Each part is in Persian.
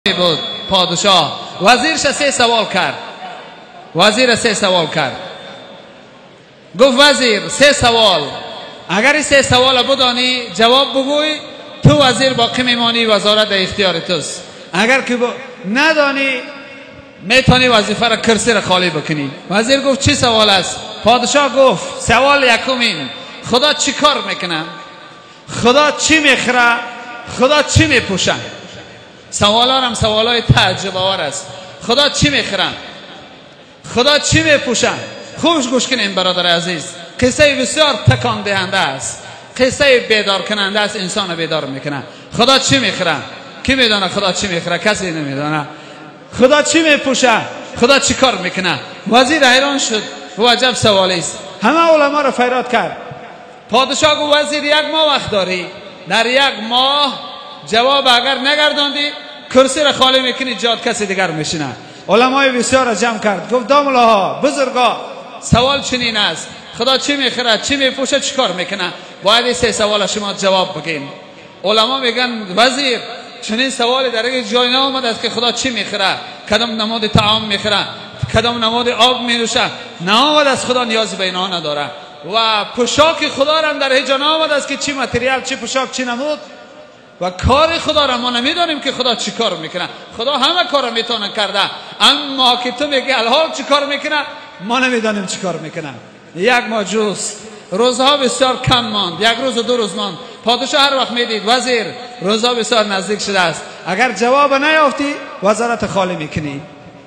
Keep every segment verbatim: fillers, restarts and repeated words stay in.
بود پادشاه وزیرش سه سوال کرد. وزیر سه سوال کرد. گفت وزیر سه سوال، اگر این سه سوال بدانی جواب بگوی تو وزیر باقی میمانی، وزارت در اختیار توست. اگر که ندانی میتونی وظیفه را کرسی را خالی بکنی. وزیر گفت چی سوال است؟ پادشاه گفت سوال یکمین، خدا چی کار میکنه؟ خدا چی میخره؟ خدا چی میپوشه؟ سوالا هم سوالای تعجب آور است. خدا چی میخره؟ خدا چی میپوشه؟ خوبش گوش کنین برادر عزیز، قصه بسیار تکان دهنده است، قصه بیدار کننده است، انسان بیدار میکنه. خدا چی میخره؟ کی میدونه خدا چی میخره؟ کسی نمیدونه. خدا چی میپوشه؟ خدا چی کار میکنه؟ وزیر حیران شد و عجب سوالی است. همه علما را فریاد کرد. پادشاه گفت وزیر یک ماه وقت داری، در یک ماه جواب اگر نگرداندی کرسی را خالی میکنی، جاد کسی دیگر میشینه. علمای بسیار را جمع کرد. گفت داملاها بزرگا، سوال چنین است، خدا چی میخره، چی میپوشه، چی کار میکنه؟ باید این سه سوال شما جواب بگین. علما میگن وزیر چنین سوالی در یک جای نآمده است که خدا چی میخره، کدام نماد طعام میخره، کدام نماد آب مینوشه. نآمده است، خدا نیازی به اینا نداره. و پوشاک خدا را هم در هیچ جا نآمده است که چی متریال، چی پوشاک، چی نمود. و کار خدا را ما نمیدانیم که خدا چی کار میکنه. خدا همه کار را میتونه کرده، اما که تو میگی الحال چی کار میکنه، ما نمیدانیم چی کار میکنه. یک ماه جست، روزها بسیار کم ماند، یک روز و دو روز ماند. پادشاه هر وقت میدید وزیر روزها بسیار نزدیک شده است، اگر جواب نیافتی وزارت خالی میکنی.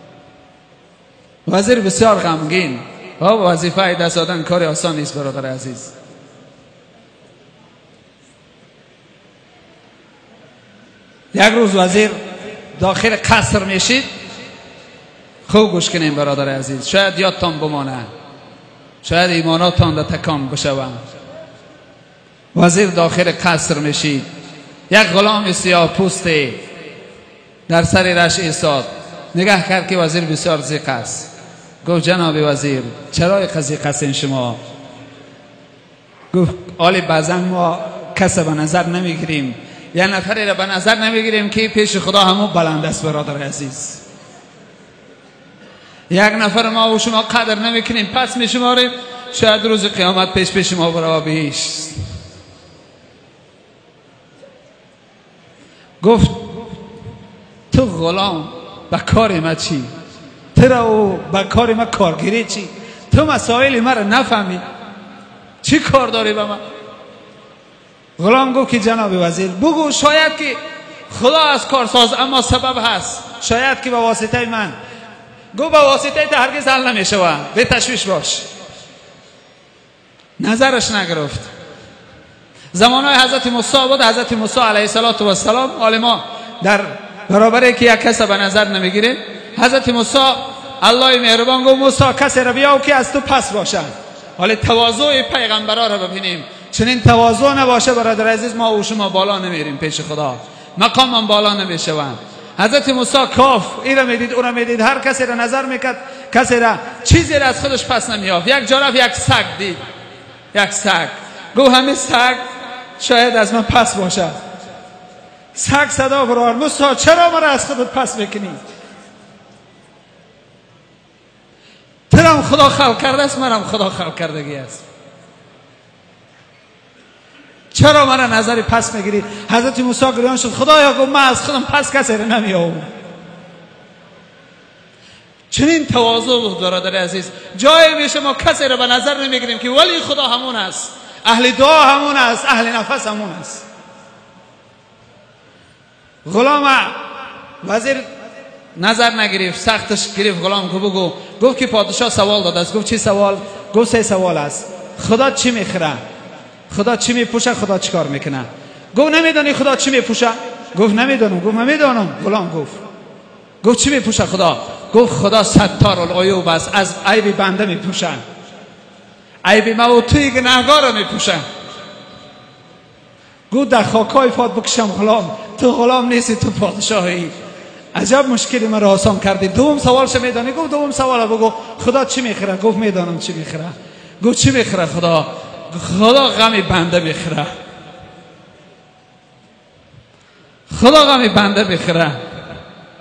وزیر بسیار غمگین. وظیفه دست دادن کار آسان نیست برادر عزیز. یک روز وزیر داخل قصر میشید. خوب گوش کنین برادر عزیز، شاید یادتان بمانه، شاید ایماناتان در تکان بشوند. وزیر داخل قصر میشید. یک غلام سیاه پوسته در سر رش ایستاد، نگاه کرد که وزیر بسیار ضیق است. گفت جناب وزیر چرا ضیق هستین شما؟ گفت آلی بعضا ما کس به نظر نمیگیریم، یا نفری را به نظر نمیگیریم که پیش خدا همون بلند است برادر عزیز. یک نفر ما و شما قدر نمیکنیم، پس میشماریم، شاید روز قیامت پیش پیش ما برای بیش. گفت تو غلام به کار ما چی؟ ترا و به کار ما کارگیری چی؟ تو مسائل ما را نفهمی، چی کار داری به ما؟ غلام گفت که جناب وزیر بگو، شاید که خدا از کارساز اما سبب هست، شاید که به واسطه من. گفت به واسطه تا هرگز حل نمیشه، به تشویش باش. نظرش نگرفت. زمانهای حضرت موسی بود. حضرت موسی علیه السلام عالما در برابر که یک کس به نظر نمیگیره، حضرت موسی الله مهربان گفت موسی کسی را بیاو که از تو پس باشد. حالا تواضع پیغمبرا را ببینیم. چنین تواضع نباشه برادر عزیز، ما و شما بالا نمیریم پیش خدا، مقام هم بالا نمیشوند. حضرت موسی کاف این را میدید، اون را میدید، هر کسی را نظر میکرد، کسی را چیزی را از خودش پس نمیافت. یک جا رفت یک سگ دید، یک سگ. گفت همین سگ شاید از من پس باشه. سگ صدا برآورد موسی چرا ما را از خودت پس میکنی؟ ترم خدا خلق کرده است، منم خدا خلق کردگی است، چرا من را نظری پس میگیری؟ حضرت موسی گریان شد. خدایا گفت من از خودم پس کسی را نمیام. چنین تواضع بود برادر عزیز. جایی میشه ما کسی را به نظر نمیگیریم که ولی خدا همون است، اهل دعا همون است، اهل نفس همون است. غلام وزیر نظر نگرفت، سختش گرفت. غلام گفت بگو. گفت که پادشاه سوال داده است. گفت چی سوال؟ گفت سه سوال است. خدا چی میخره؟ خدا چی میپوشه؟ خدا چی کار میکنه؟ گفت نمیدانی خدا چی میپوشه؟ گفت نمیدانم. گفت من میدانم. غلام گفت گفت چی میپوشه خدا؟ گفت خدا ستار العیوب است، از عیب بنده میپوشه، عیب ما و توی گناهگار میپوشه. گفت در خاکای فات بکشم غلام، تو غلام نیستی، تو پادشاهی. عجب مشکلی مرا آسان کردی. دوم سوالش میدانی؟ گفت دوم سوال بگو، خدا چی میخره؟ گفت میدانم چی میخره. گفت چی میخره خدا؟ خدا غم بنده میخره. خدا غم بنده میخره.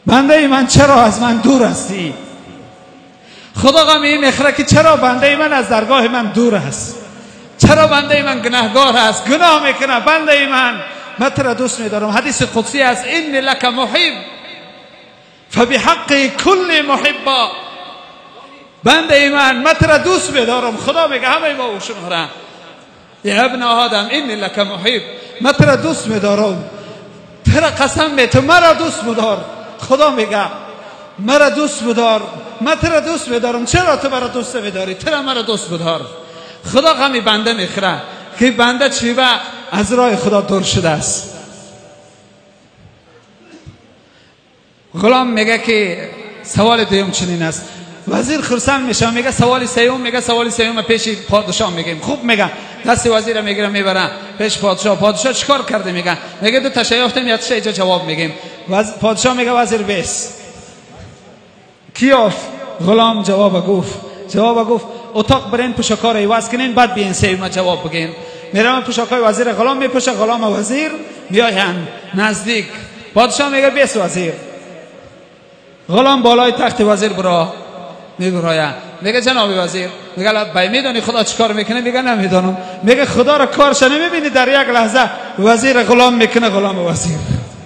بنده من چرا از من دور هستی؟ خدا غمی میخره که چرا بنده من از درگاه من دور است؟ چرا بنده من گناهگار است، گناه میکنه؟ بنده من من تو را دوست میدارم. حدیث قدسی است: این لک محب فبحق کل محبا. بنده من من تو را دوست میدارم. خدا میگه همه ما شما یا ابن آدم این لک محب، من تو را دوست میدارم. تو را قسم می تو مرا دوست بدار. خدا میگه مرا دوست بدار، من تو را دوست میدارم. چرا تو مرا دوست میداری؟ تو را مرا دوست بدار. خدا غمی بنده میخوره که بنده چی با از راه خدا دور شده است. غلام میگه که سوال دوم چنین است. وزیر خرسند میشه، میگه سوال سوم، میگه سوال سوم پیش پادشاه میگیم. خوب میگه دست وزیر میگیره میبره پیش پادشاه. پادشاه چیکار کرده؟ میگه میگه دو تا یافتم یا سه جواب میگیم. وز... پادشاه میگه وزیر بیس کیاف؟ غلام جواب گفت جواب گفت اتاق برین پوشاکار ایواز کنین بعد بیاین سوم جواب بگین. میرم پوشاکای وزیر غلام میپوشه، غلام وزیر میاین نزدیک. پادشاه میگه بیس وزیر. غلام بالای تخت وزیر برا میگراید. میگه جناب وزیر، میگه بای میدونی خدا چیکار میکنه؟ میگه نمیدونم. میگه خدا را کارش نمیبینی؟ در یک لحظه وزیر غلام میکنه غلام وزیر.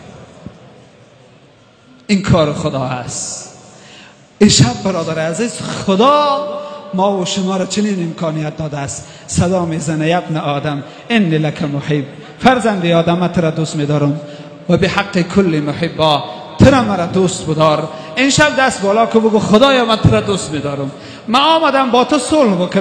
این کار خدا است. این شب برادر عزیز خدا ما و شما را چنین امکانیت داده است. صدا میزنه: ابن آدم این لک محب. فرزند آدم من تو را دوست میدارم و به حق کل محبا، تو را مرا دوست بدار. این شب دست بالا که بگو خدایا من تو را دوست میدارم. من آمدم با تو صلح بکنم.